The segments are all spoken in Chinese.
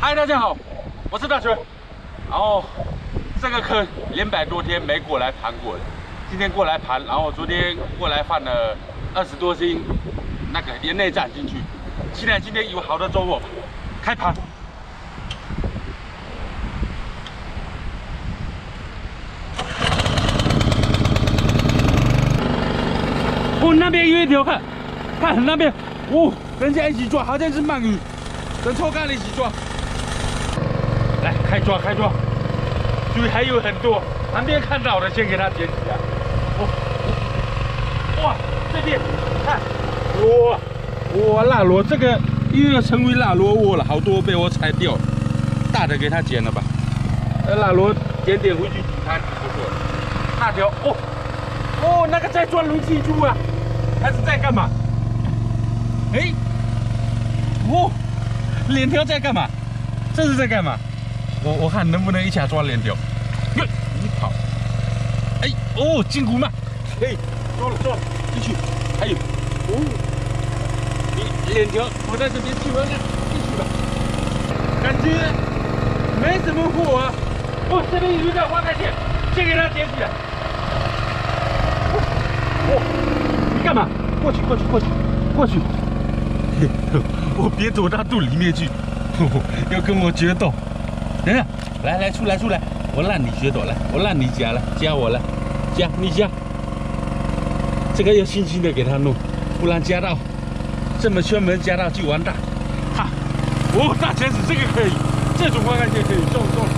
嗨，大家好，我是大全。然后这个坑200多天没过来盘过了，今天过来盘，然后昨天过来放了20多斤那个盐内战进去，期待今天有好的收获，开盘。哦，那边有一条，看那边，哦，人家一起抓，好像是鳗鱼，跟臭干了一起抓。来，开抓，注意还有很多，旁边看到的先给它捡起来。哦，哇，这边看，哇，辣螺，这个又要成为辣螺窝了，好多被我踩掉了，大的给它捡了吧。辣螺捡点回去煮汤不错。那条，哦，那个在抓龙气珠啊，还是在干嘛？哎，2条在干嘛？这是在干嘛？我看能不能一下抓2条。你跑！哎，金骨鳗，抓了，继续，还有，2条，我在这边继续吧。感觉没什么货啊。这边有一条花开线，先给它捡起来。你干嘛？过去！别躲到肚里面去，要跟我决斗。等等，来，出来！我让你决斗，来，我让你夹了，夹我了，你夹。这个要轻轻的给它弄，不然夹到这么圈门夹到就完蛋。哈，大钳子这个可以，这种花开线可以，中了。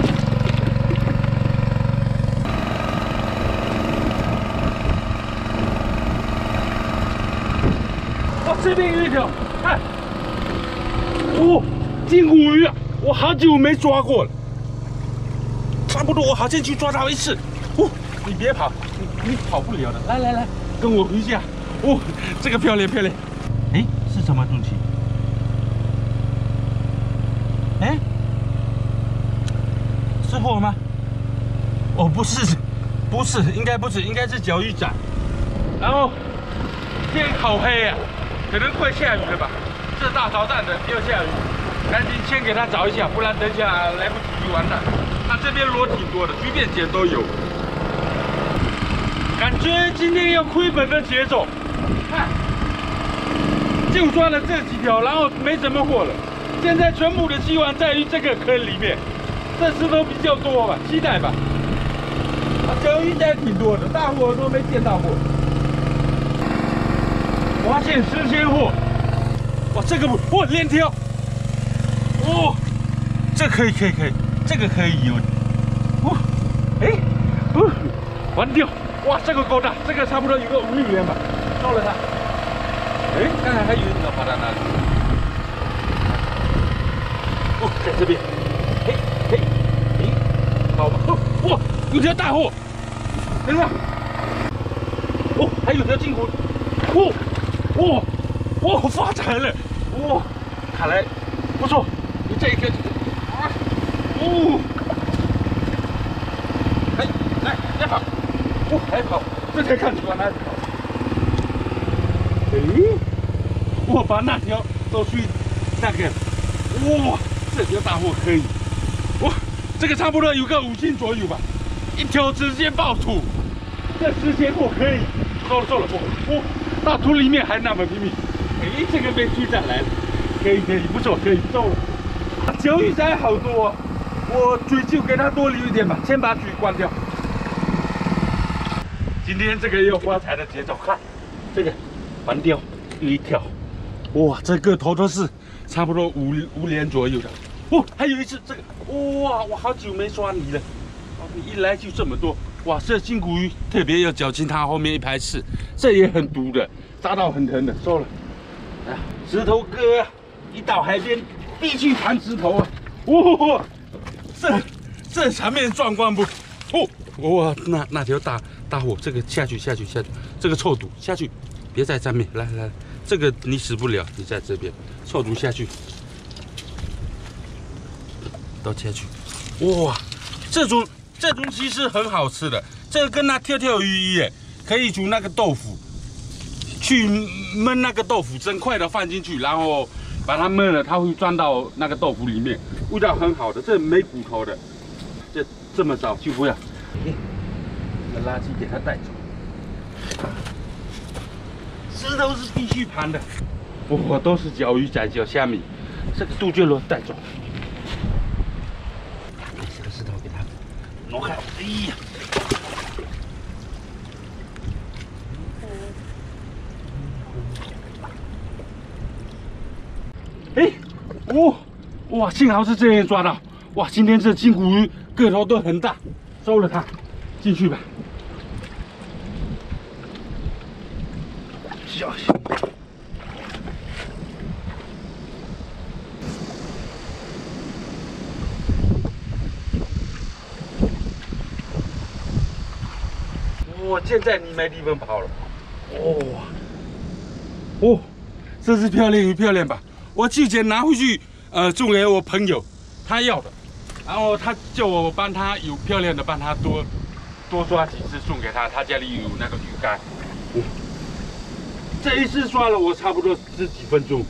这边有一条，看，金骨鱼啊，我好久没抓过了，差不多我好像去抓到一次。你别跑，你跑不了的。来，跟我回家。这个漂亮。哎，是什么东西？哎，是货吗？不是，应该不是，应该是脚鱼仔。然后天好黑啊。可能快下雨了吧？这大早上的要下雨，赶紧先给它找一下，不然等下来不及就完蛋。它这边螺挺多的，随便捡都有。感觉今天要亏本的节奏，看，就抓了这几条，然后没什么货了。现在全部的希望在于这个坑里面，这石头比较多吧，期待吧。小鱼仔挺多的，大货都没见到货。发现新鲜货，这个不，2条，这可以，这个可以有，完掉，这个够大，这个差不多有个5米远吧，到了它，看看还有一条跑到哪里，在这边，好吧，有条大货，等等，还有条金骨，发财了！看来不错。你这一条，来，别跑！还跑，这才看出往哪里跑。我把那条都去那个，这条大货可以。这个差不多有个5斤左右吧，一条直接爆土，这新鲜货可以。收了，大土里面还那么拼命，这个被追上来了，可以，不错，可以收了。小鱼仔好多，我嘴就给它多留一点吧，先把嘴关掉。今天这个有发财的节奏，看这个环钓有一条，这个头都是差不多5连左右的，还有一次这个，我好久没抓泥了，一来就这么多。这金骨鱼特别要小心，它后面一排刺，这也很毒的，扎到很疼的，收了。石头哥一到海边必须盘石头啊！这场面壮观不？那条大货，这个下去，这个臭肚下去，别在上面，来，这个你死不了，你在这边，臭肚下去，都下去，这种其实很好吃的，这个跟那跳鱼一样，可以煮那个豆腐，去焖那个豆腐，整块的放进去，然后把它焖了，它会钻到那个豆腐里面，味道很好的。这没骨头的，这么少就不要。把垃圾给它带走。石头是必须盘的，我都是搅鱼仔、搅虾米，这个杜鹃螺带走。这个石头给它挪开。哎呀！ 哎，哇，幸好是这样抓到。哇，今天这金骨鱼个头都很大，收了它，进去吧。小心。哇，现在你没地方跑了。哦，这只漂亮鱼，漂亮吧？ 我去年拿回去，送给我朋友，他要的，然后他叫我帮他有漂亮的，帮他多抓几只送给他，他家里有那个鱼竿。这一次抓了我差不多10几分钟，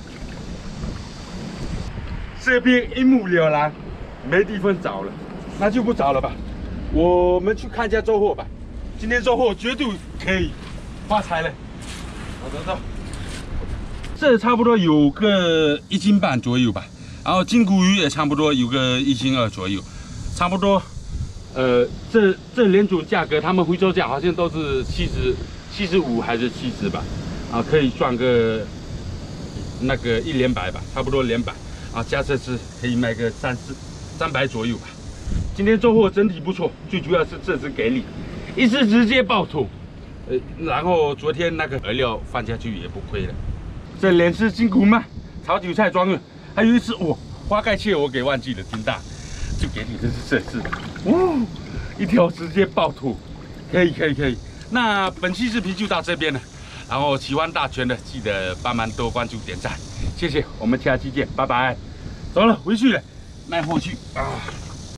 这边一目了然，没地方找了，那就不找了吧。我们去看一下收获吧，今天收获绝对可以发财了。走。 这差不多有个1斤半左右吧，然后金骨鱼也差不多有个1斤2左右，差不多，这两种价格，他们回收价好像都是75还是70吧，啊，可以赚个那个100-200吧，差不多200，啊，加这只可以卖个300左右吧。今天收获整体不错，最主要是这只给力，一次直接爆头，然后昨天那个饵料放下去也不亏了。 这2只金骨鳗炒韭菜装的，还有一只花盖蟹我给忘记了，挺大，就给你这只，一条直接爆吐，可以。那本期视频就到这边了，然后喜欢大全的记得帮忙多关注点赞，谢谢，我们下期见，拜拜。走了，回去了，卖货去啊。